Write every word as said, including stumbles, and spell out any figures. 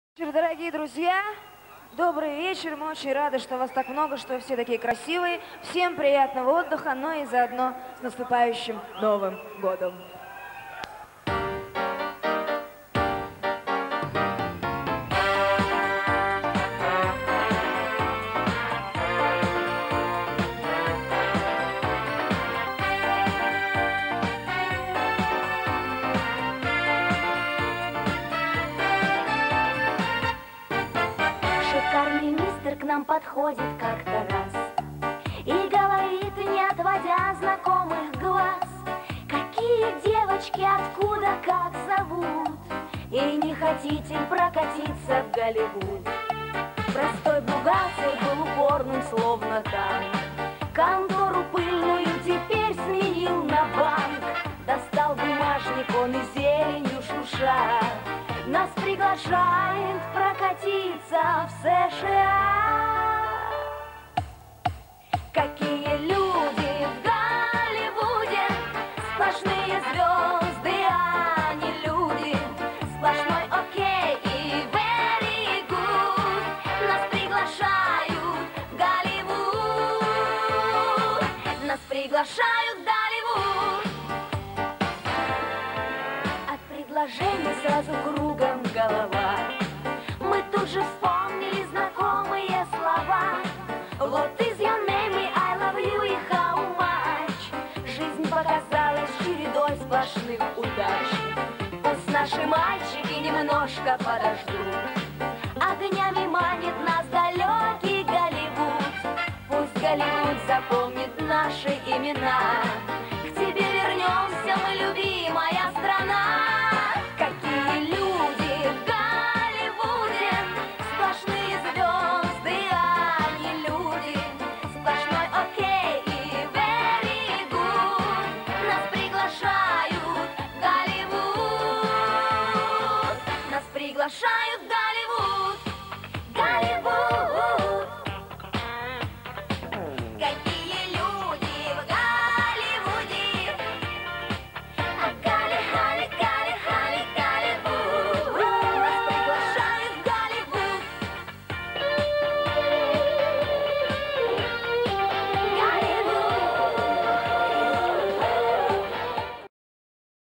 Дорогие друзья, добрый вечер. Мы очень рады, что вас так много, что вы все такие красивые. Всем приятного отдыха, но и заодно с наступающим Новым годом. Шикарный мистер к нам подходит как-то раз и говорит, не отводя знакомых глаз: какие девочки, откуда, как зовут, и не хотите прокатиться в Голливуд? Простой бухгалтер был упорным, словно танк, контору пыльную теперь сменил на банк. Достал бумажник он и зеленью шуша нас приглашает прокатиться в США. Какие люди в Голливуде, сплошные звезды, а не люди. Сплошной окей и very good. Нас приглашают в Голливуд. Нас приглашают в Голливуд. От предложений сразу кругом голова. Мы тут же вспомнили знакомые слова. What is your name, I love you и how much. Жизнь показалась чередой сплошных удач. Пусть наши мальчики немножко подождут. Огнями манит нас далекий Голливуд. Пусть Голливуд запомнит наши имена. К тебе вернемся мы, любимая страна. Какие люди в Голливуде, сплошные звезды, а не люди. Сплошной окей и very good. Нас приглашают в Голливуд. Нас приглашают